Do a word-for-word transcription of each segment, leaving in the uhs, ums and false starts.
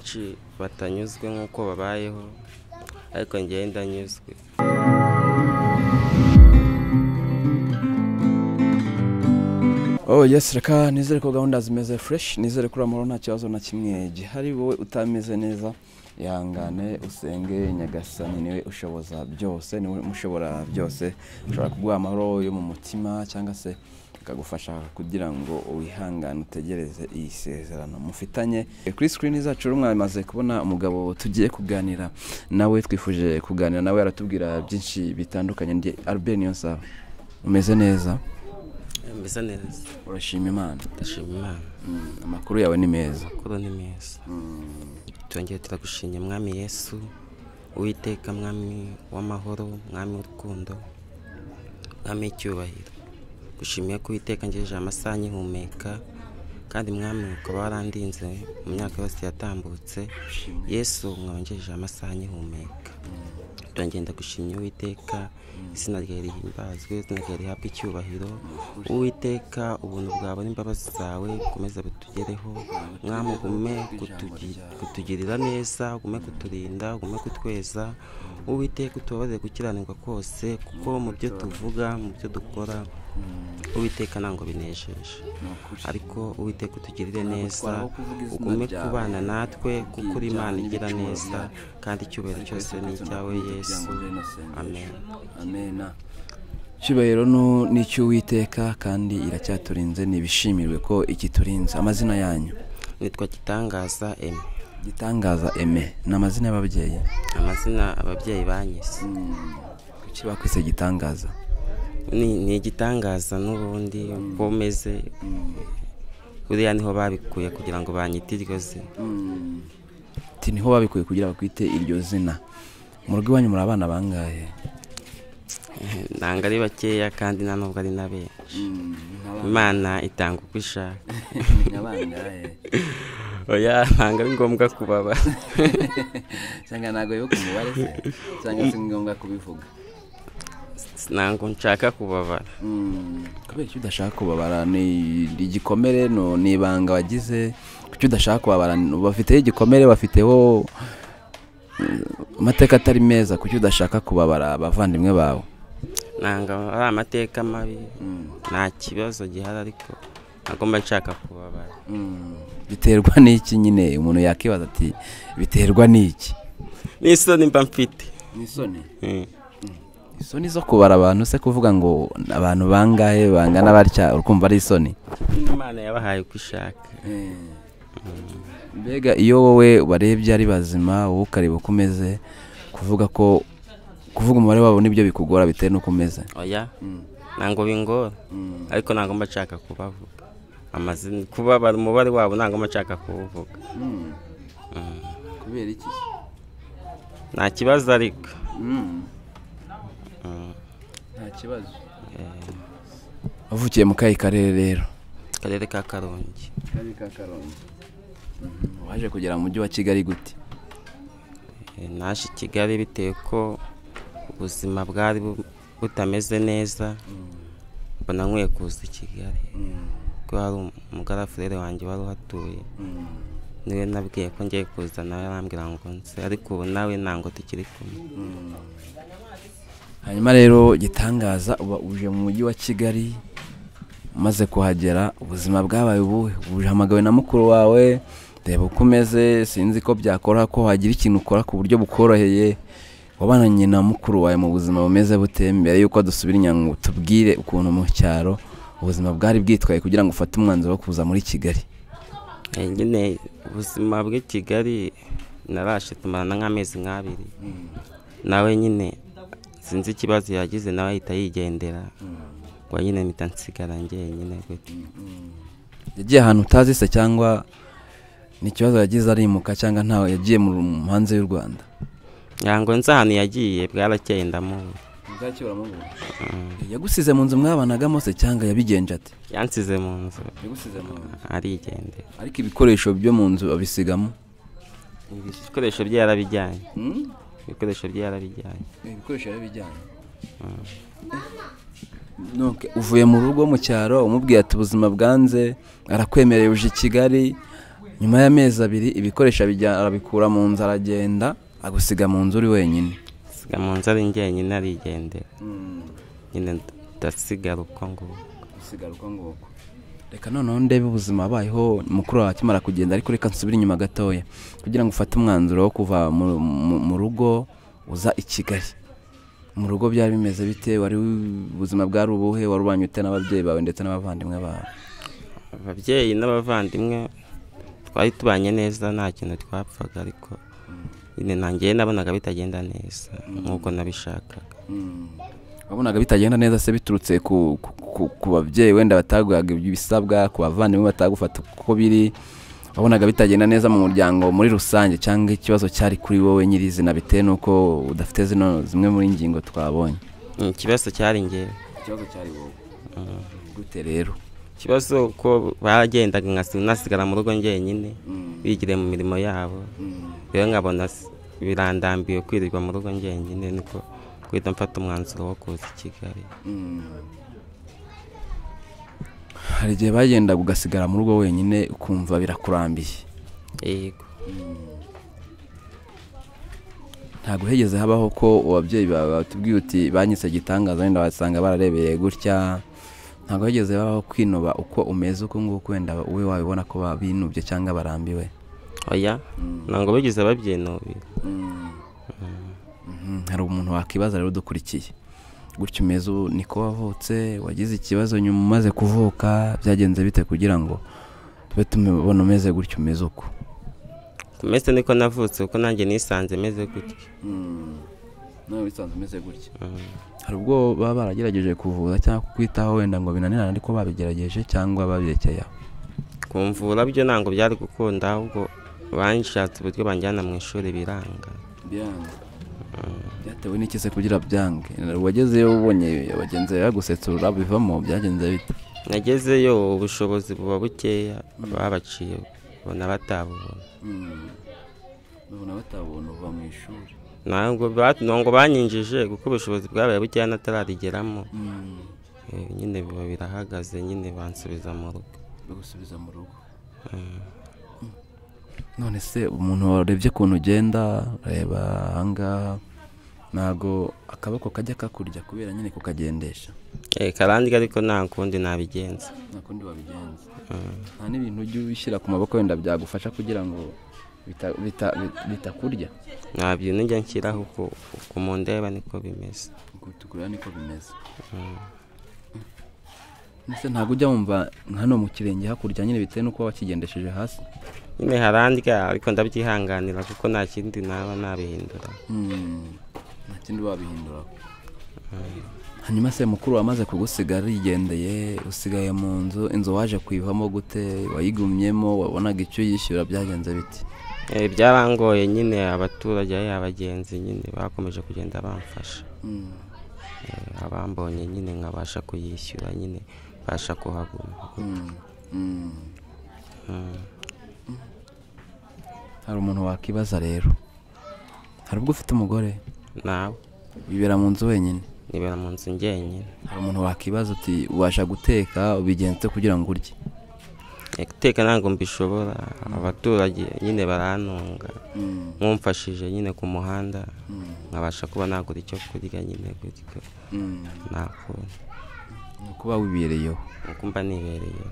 benshi batanyuzwe nk'uko babayeho ariko njye ndanyuzwe. Oh yes, reka nizere ko gahunda zimeze fresh, nizere ko amahoro nta kibazo na kimwe gihari. Wowe utameze neza yangane usenge Nyagasani, niwe ushoboza byose, niwe mushobora byose, ushobora kuguha amahoro yo mu mutima cyangwa se akagufasha kugira ngo wihangane utegereze iyi sezerano mufitanye. Kuri screen zacu mwamaze kubona umugabo tugiye kuganira nawe, twifuje kuganira nawe, aratubwira byinshi bitandukanye. Ndi Albert Niyonsaba. Umeze neza? Meze neza. Urashima Imana? Ndashima Imana. Amakuru yawe ni meza? Amakuru ni meza. Twongeye turagushimye Mwami Yesu, Uwiteka Mwami w'amahoro, Mwami w'urukundo, Mwami w'icyubahiro. Gushimiye ko Uwiteka ngejeje amasaha nkihumeka, kandi Mwami ukaba warandinze mu myaka yose yatambutse. Yesu mwongejeje amasaha nkihumeka. Twongeye ndagushimye Uwiteka, izina ryawe rihimbazwe, izina ryawe rihabwe icyubahiro. Uwiteka ubuntu bwawe n'imbabazi zawe ukomeza bitugereho. Mwami ugume kutugirira neza, ugume kuturinda, ugume kutweza. Uwiteka utubabarire gukiranirwa kose, kuko mu byo tuvuga, mu byo dukora, Uwiteka ntango binejeje. Ariko Uwiteka utugirire neza, ugume kubana natwe, kuko uri Imana igira neza, kandi icyubahiro cyose ni icyawe Yesu. Amen. Amen. Cyubahiro ni cy'Uwiteka kandi iracyaturinze, nibishimirwe ko ikiturinze. Amazina yanyu? Nitwa Gitangaza Aime. Gitangaza Aime. Ni amazina y'ababyeyi? Amazina ababyeyi banyise. Kuki bakwise Gitangaza? Ni ni igitangaza n'ubundi uko umeze. Uriya niho babikuye kugira ngo banyite iryo zina. Ati niho babikuye kugira bakwite iryo zina. Mu rugo iwanyu muri abana bangahe? Nanga ari bakeya kandi nta nubwo ari na benshi. Imana itanga uko ishaka. Nyabangahe? Oya, nanga ari ngombwa kubaba. Cyangwa nago yo kumubare se? Cyangwa si ngombwa kubivuga? Nango nshaka kubabara. Kubera icyo udashaka kubabara ni igikomere, no nibanga wagize. Kuki udashaka kubabara? Bafiteho igikomere, bafiteho amateka atari meza. Kuki udashaka kubabara abavandimwe bawe? Nanga ari amateka mabi, nta kibazo gihari, ariko nagomba nshaka kubabara. Biterwa n'iki nyine? Umuntu yakibaza ati biterwa n'iki? N'isoni mba mfite. N'isoni? Isoni zo kubara abantu se, kuvuga ngo abantu bangahe bangana batya urukumva ari isoni? Imana yabahaye uko ishaka. Mbega iyo wowe barebye ari bazima, wowe ukareba uko umeze, kuvuga ko kuvuga umubare wabo nibyo bikugora bitewe n'uko umeze? Oya, ntango bingora, ariko ntango mba nshaka kubavuga amazina, kubabara umubare wabo ntango mba nshaka kuvuga. Kubera iki? Nta kibazo ariko. Nta kibazo. Wavukiye mu kayi karere rero? Karere ka Karongi. Karere ka Karongi. Waje kugera mu mujyi wa Kigali gute? Naje Kigali bitewe ko ubuzima bwari butameze neza, mbona nkwiye kuza Kigali. Ko hari umugarafurere wanjye wari uhatuye, niwe nabwiye ko ngiye kuza, nawe arambwira ngo nse, ariko ubu nawe ntango tukiri kumwe. Hanyuma rero Gitangaza, uba uje mu mujyi wa Kigali, umaze kuhagera ubuzima bwabaye ubuhe? Uhamagawe na mukuru wawe, reba uko umeze, sinzi ko byakora ko hagira ikintu ukora ku buryo bukoroheye. Wabananye na mukuru wawe mu buzima bumeze bute mbere yuko dusubira inyuma tubwire ukuntu mu cyaro ubuzima bwari bwitwaye kugira ngo ufate umwanzuro wo kuza muri Kigali? Nyine ubuzima bw'i Kigali narashe tumarana nk'amezi nk'abiri, nawe nyine sinzi ikibazo yagize, nawe ahita yigendera, ngo nyine mpita nsigara njyenyine gute. Yagiye ahantu utazi se, cyangwa ni ikibazo yagize arimuka, cyangwa ntawe yagiye mu hanze y'u Rwanda? Yango nzi ahantu yagiye, bwarakeye ndamubura. Bwacyo uramubura? Yagusize mu nzu mwabanagamo se, cyangwa yabigenje ate? Yansize mu nzu. Yagusize mu nzu? Arigendera. Ariko ibikoresho byo mu nzu abisigamo? Ibikoresho bye yarabijyanye. Ibikoresho bye yarabijyanye. Ibikoresho yarabijyanye? Donc uvuye mu rugo mu cyaro umubwiye ati ubuzima bwanze, arakwemereye uje i Kigali, nyuma y'amezi abiri ibikoresho arabikura mu nzu aragenda agusiga mu nzu uri wenyine. Siga mu nzu ari njyenyine arigendera nyine ndasigara uko nguko. Usigara uko nguko. Reka noneho ndebe ubuzima abayeho mukuru wawe akimara kugenda, ariko reka nsubire inyuma gatoya kugira ngo ufate umwanzuro wo kuva mu rugo uza i Kigali. Mu rugo byari bimeze bite? Wari ubuzima bwari ubuhe? Wari ubanye ute n'ababyeyi bawe ndetse n'abavandimwe bawe? Ababyeyi n'abavandimwe twari tubanye neza, nta kintu twapfaga, ariko nyine nanjye nabonaga bitagenda neza nk'uko nabishakaga. Wabonaga bitagenda neza se biturutse ku ku babyeyi wenda bataguhaga ibisabwa, ku bavandimwe batagufata uko biri? Wabonaga bitagenda neza mu muryango muri rusange, cyangwa ikibazo cyari kuri wowe nyirizina bitewe nuko udafite zino zimwe muri ngingo twabonye? Ikibazo cyari ngewe. Ikibazo cyari wowe. Gute rero? Ikibazo ko bagendaga ngasigara mu rugo njyenyine bigire mu mirimo yabo, rero nkabona birandambiwe kwirirwa mu rugo njyenyine, niko kwita mfata umwanzuro wo kuza i Kigali. Hari igihe bagenda ugasigara mu rugo wenyine ukumva birakurambiye? Yego. Ntabwo hegeze habaho ko ababyeyi bawe batubwiye uti banyise gitangaza wenda wasanga bararebeye gutya? Ntabwo hegeze habaho kwinoba uko umeze uko nguko wenda uwe wabibona ko babinubye cyangwa barambiwe? Oya, ntabwo bigize babyinubira. Hari umuntu wakibaza rero dukurikiye, gutyo umeze niko wavutse, wagize ikibazo nyuma umaze kuvuka, byagenze bite kugira ngo tube tumubona umeze gutyo umeze uko? Kumeze niko navutse, uko nanjye nisanze meze gutyo. Nawe wisanze umeze gutyo? Hari ubwo baba baragerageje kuvuza cyangwa kukwitaho wenda ngo binanirane, ariko babigerageje cyangwa babirekeye aho? Kumvura byo ntabwo byari gukunda, ahubwo banshatse uburyo banjyana mu ishuri biranga. Byanga? Byatewe n'iki se kugira byange? Wagezeyo ubonye abagenzi bagusetse urabivamo, byagenze bite? Nagezeyo ubushobozi buba bukeya, babaciye bona batabubona. Babona batabona uva mu ishuri? Ntabwo banyinjije kuko ubushobozi bwabaye bukeya natararigeramo. Nyine biba birahagaze, nyine bansubiza mu rugo. Bagusubiza mu rugo? None se umuntu warebye ukuntu ugenda, reba ahangaha, ntago akaboko kajya kakurya kubera nyine kukagendesha? Karandya, ariko nta kundi nabigenza. Nta kundi wabigenza? Nta n'ibintu ujya ubishyira ku maboko wenda byagufasha kugira ngo bitakurya? Nta bintu njya nshyiraho, uko mundeba niko bimeze. Tukureba niko bimeze? Nese ntabwo ujya wumva hano mu kirenge hakurya nyine bitewe n'uko wakigendesheje hasi? Nyine harandya, ariko ndabyihanganira kuko nta kindi naba nabihindura. Nta kindi wabihindura? Hanyuma se mukuru wamaze kugusiga arigendeye, usigaye mu nzu, inzu waje kuyivamo gute? Wayigumyemo? Wabonaga icyo yishyura? Byagenze biti? Byarangoye nyine, abaturage abagenzi nyine bakomeje kugenda bamfasha. Abambonye nyine nkabasha kuyishyura, nyine basha kuhaguma. Hari umuntu wakibaza rero, hari ubwo ufite umugore? Nawe. Wibera mu nzu wenyine? Nibera mu nzu njyenyine. Hari umuntu wakibaza uti ubasha guteka, ubigenze kugira ngo urye? Guteka ntabwo mbishobora, abaturage nyine barantunga, mwumfashije nyine ku muhanda nkabasha kuba nagura icyo kurya nyine gutyo. Nakunda kuba wibereyeho? Uko mba nibereyeho.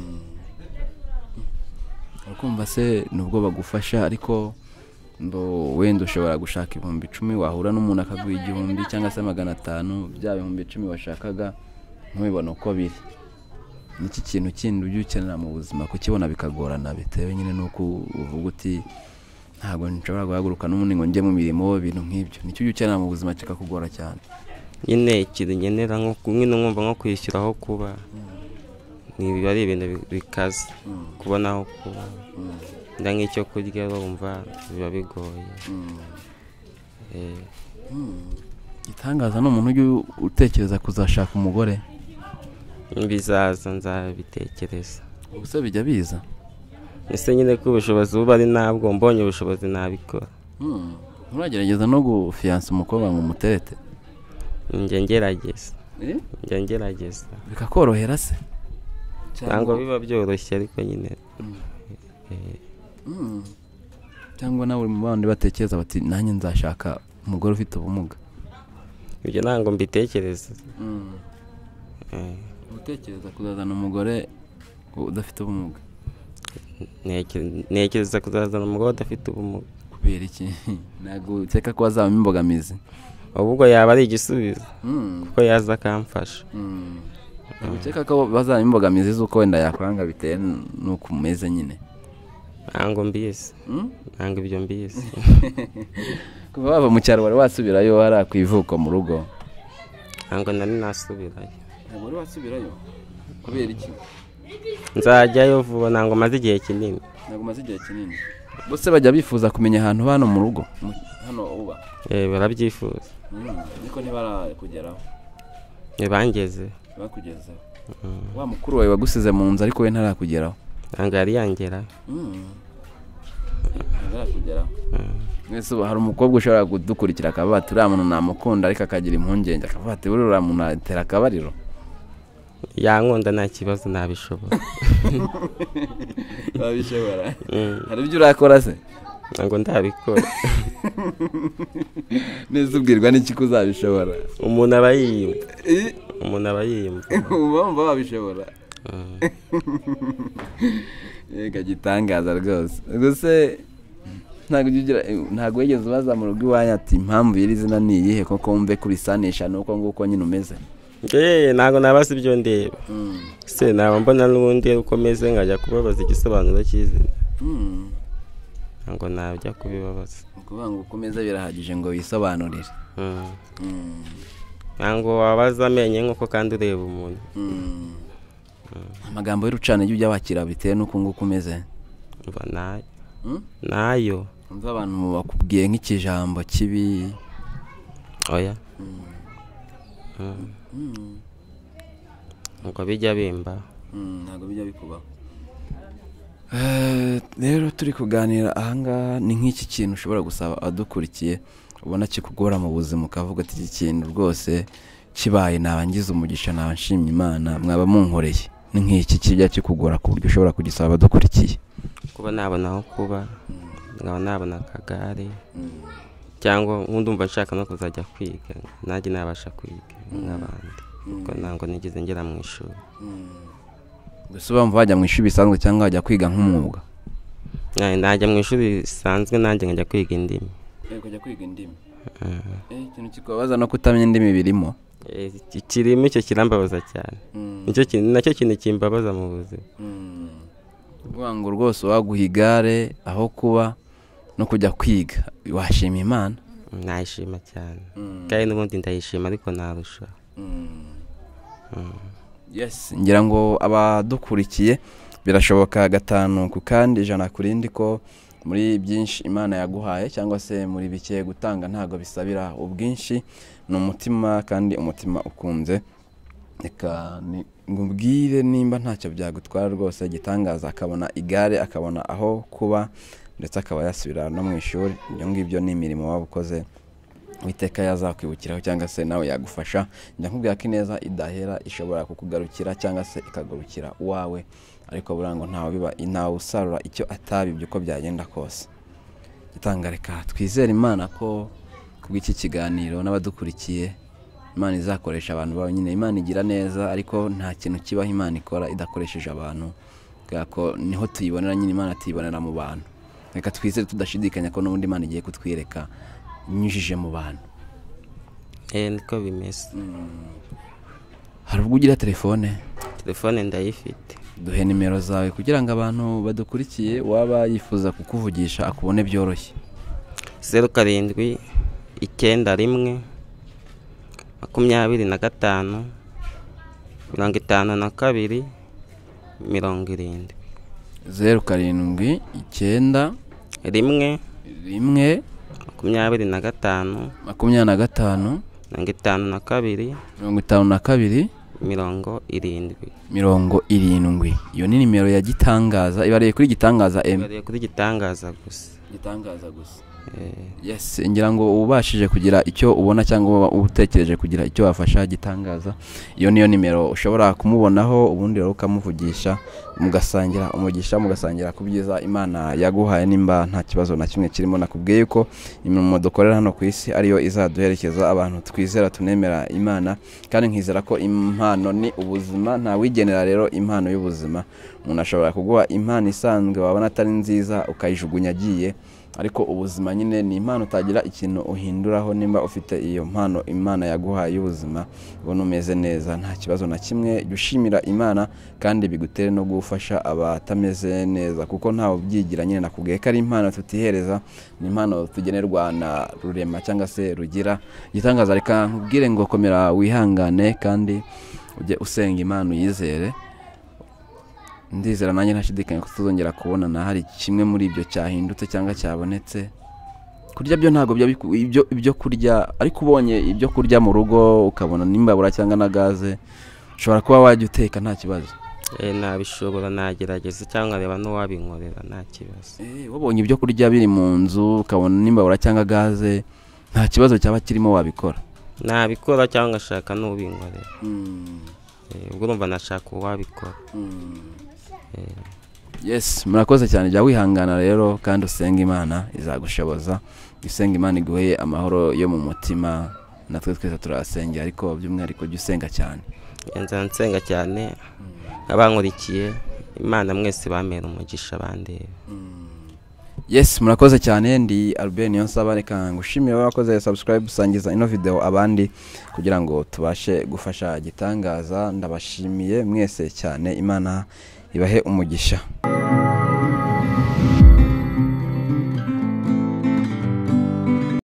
Ukumva se nubwo bagufasha, ariko mbo wenda ushobora gushaka ibihumbi icumi, wahura n'umuntu akaguha igihumbi cyangwa se magana atanu, bya bihumbi icumi washakaga ntubibone uko biri. Niki kintu kindi ujya ukenera mu buzima kukibona bikagorana bitewe nyine nuko uvuga uti ntabwo nshobora guhaguruka n'umuntu ngo njye mu mirimo, ibintu nk'ibyo? Nicyo ujya ukenera mu buzima kikakugora cyane? Nyine ikintu nkenera nko kumwe numva nko kwishyura aho kuba, niba ari ibintu bikaze kubona aho kuba, nda nk'icyo kurya urumva biba bigoye. Gitangaza ni umuntu ujya utekereza kuzashaka umugore? Bizaza, nzabitekereza. Ubuse bijya biza? Ese nyine ko ubushobozi buba ari nabwo, mbonye ubushobozi nabikora. Nturagerageza no gufiyansa umukobwa ngo umuterete? Njye ngerageza. Njye ngerageza. Bikakorohera se? Ntabwo biba byoroshye, ariko nyine cyangwa nawe mu bandi batekereza bati nanjye nzashaka umugore ufite ubumuga? Ibyo ntabwo mbitekereza. Utekereza kuzazana umugore udafite ubumuga? Ntekereza kuzazana umugore udafite ubumuga. Kubera iki? Ntabwo uteka ko azabamo imbogamizi? Ahubwo yaba ari igisubizo kuko yaza akamfasha. Uteka ko bazabamo imbogamizi z'uko wenda yakwanga bitewe n'uko umeze nyine? Ntabwo mbizi. Ntabwo ibyo mbizi. Kuva wava mu cyaro wari wasubirayo hari ku ivuko mu rugo? Ntabwo nari nasubirayo. Ntabwo wari wasubirayo? Kubera iki? Nzajyayo vuba, ntabwo maze igihe kinini. Ntabwo maze igihe kinini. Bose bajya bifuza kumenya ahantu hano mu rugo hano uba? Eh, barabyifuza. Niko ntibarakugeraho? Bangeze. Bakugezeho? Wa mukuru wawe wagusize mu nzu ariko we ntarakugeraho? Ntabwo yari yangeraho. Ntarakugeraho? Mwese hari umukobwa ushobora kudukurikira akavuga ati uriya muntu namukunda ariko akagira impungenge akavuga ati uriya muntu atera akabariro? Yankunda nta kibazo, nabishobora. Wabishobora? Hari ibyo urakora se? Ntabwo ndabikora. Neza ubwirwa n'iki ko uzabishobora? Umuntu aba yiyumva. Umuntu aba yiyumva. Wumva wabishobora? Yega gitangaza rwose. Gusa ntabwo ugira ntabwo wigeze ubaza mu rugo iwanyu ati impamvu y'iri zina ni iyihe koko wumve kurisanisha nuko nguko nyine umeze? Eh, ntabwo nabaza ibyo ndeba. Se naba mbona n'ubundi uko meze nkajya kubabaza igisobanuro cy'izina. Ntabwo najya kubibabaza. Ukuvuga ngo uko umeze birahagije ngo wisobanurire. Ntabwo wabaza amenye nk'uko kandi ureba umuntu. Amagambo y'urucane y'ujya wakira bitewe n'uko nguko umeze? Mva nayo. Nayo. Umva abantu bakubwiye nk'ikijambo kibi? Oya. Ntabwo bijya bimba. Ntabwo bijya bikubaho. Rero turi kuganira ahangaha ni nk'iki kintu ushobora gusaba adukurikiye ubona kikugora mu buzima ukavuga ati iki kintu rwose kibaye nabangiza umugisha nabanshimye Imana mwaba munkoreye? Ni nk'iki kijya kikugora ku buryo ushobora kugisaba adukurikiye? Kuba nabona aho kuba, nkaba nabona akagare, cyangwa nk'undumva nshaka no kuzajya kwiga nanjye nabasha kwiga nk'abandi kuko ntabwo nigeze ngera mu ishuri. Gusa bamva bajya mu ishuri bisanzwe cyangwa bajya kwiga nk'umwuga? Najya mu ishuri bisanzwe nanjye nkajya kwiga indimi. Kujya kwiga indimi? Ikintu kikubabaza no kutamenya indimi birimo? Kirimo, icyo kirambabaza cyane. Nacyo kintu kimbabaza mu buzima. Uvuga ngo rwose waguha igare aho kuba no kujya kwiga washima Imana? Nayishima cyane kandi n'ubundi ndayishima ariko narusha. Yes, ngira ngo abadukurikiye birashoboka gatanu ku kandi ijana kurindi ko muri byinshi Imana yaguhaye cyangwa se muri bike gutanga ntago bisabira ubwinshi, ni umutima kandi umutima ukunze. Reka ngubwire nimba ntacyo byagutwara rwose gitangaza akabona igare akabona aho kuba ndetse akaba yasubira no mu ishuri, ibyo ngibyo ni imirimo waba ukoze Uwiteka yazakwibukiraho cyangwa se nawe yagufasha. Njya nkubwira ko ineza idahera ishobora kukugarukira cyangwa se ikagarukira uwawe, ariko burango ntawe biba inawe usarura icyo atabibye uko byagenda kose. Gitangareka twizere Imana ko kubw'iki kiganiro n'abadukurikiye Imana izakoresha abantu bawe. Nyine Imana igira neza ariko nta kintu kibaho Imana ikora idakoresheje abantu, kuko niho tuyibonera. Nyine Imana tuyibonera mu bantu. Reka twizere tudashidikanya ko n'ubundi Imana igiye kutwireka inyujije mu bantu. Eh, niko bimeze. Hari ubwo ugira telefone? Telefone ndayifite. Duhe nimero zawe kugira ngo abantu badukurikiye waba yifuza kukuvugisha akubone byoroshye. zeru karindwi icyenda rimwe makumyabiri na gatanu mirongo itanu na kabiri mirongo irindwi. zeru karindwi icyenda rimwe rimwe makumyabiri na gatanu makumyabiri na gatanu mirongo itanu na kabiri mirongo itanu na kabiri mirongo irindwi. mirongo irindwi. Iyo ni nimero ya Gitangaza, ibareye kuri Gitangaza M. Ibareye kuri Gitangaza gusa. gitangaza gusa. Yes, ngira ngo ubashije kugira icyo ubona cyangwa utekereje kugira icyo wafasha gitangaza, iyo niyo nimero ushobora kumubonaho, ubundi rero ukamuvugisha mugasangira umugisha, mugasangira kubyiza Imana yaguhaye, nimba nta kibazo na kimwe kirimo. Nakubwiye yuko imirimo dukorera hano ku isi ariyo izaduherekeza abantu twizera tunemera Imana, kandi nkizera ko impano ni ubuzima, nta wigenera rero impano y'ubuzima. Umuntu ashobora kuguha impano isanzwe wabona atari nziza ukayijugunya agiye, ariko ubuzima nyine ni impano utagira ikintu uhinduraho. Nimba ufite iyo mpano Imana yaguhaye y'ubuzima, ubona umeze neza, nta kibazo na kimwe, gushimira Imana kandi bigutere no gufasha abatameze neza, kuko ntawe ubyigira. Nyine nakubwiye ko ari impano tutihereza, ni impano tugenerwa na rurema cyangwa se rugira. Gitangaza reka nkubwire ngo komera wihangane kandi ujye usenga Imana uyizere. Ndizera nanjye ntashidikanya ko tuzongera kubona na hari kimwe muri ibyo cyahindutse cyangwa cyabonetse. Kurya byo ntago ibyo ibyo kurya, ariko ubonye ibyo kurya mu rugo ukabona n'imbabura cyangwa na gaze, ushobora kuba wajya uteka nta kibazo. Eh nabishobora, nagerageza cyangwa reba no wabinkorera nta kibazo. Eh wabonye ibyo kurya biri mu nzu ukabona n'imbabura cyangwa gaze, nta kibazo cyaba kirimo wabikora. Nabikora cyangwa shaka no binkorera. Mm. Eh ubwo urumva nashaka wabikora. Mm. Yes, murakoze cyane, jya wihangana rero kandi usenga Imana izagushoboza. Usenga Imana iguhe amahoro yo mu mutima, natwe twese turasengera, ariko by'umwihariko jya usenga cyane. Nza nsenga cyane, abankurikiye Imana mwese bamera umugisha bandeba. Yes, murakoze cyane. Ndi Albert Niyonsaba, reka ngushimire wakoze subscribe, sangiza ino video abandi kugira ngo tubashe gufasha gitangaza. Ndabashimiye mwese cyane, Imana ibahe umugisha.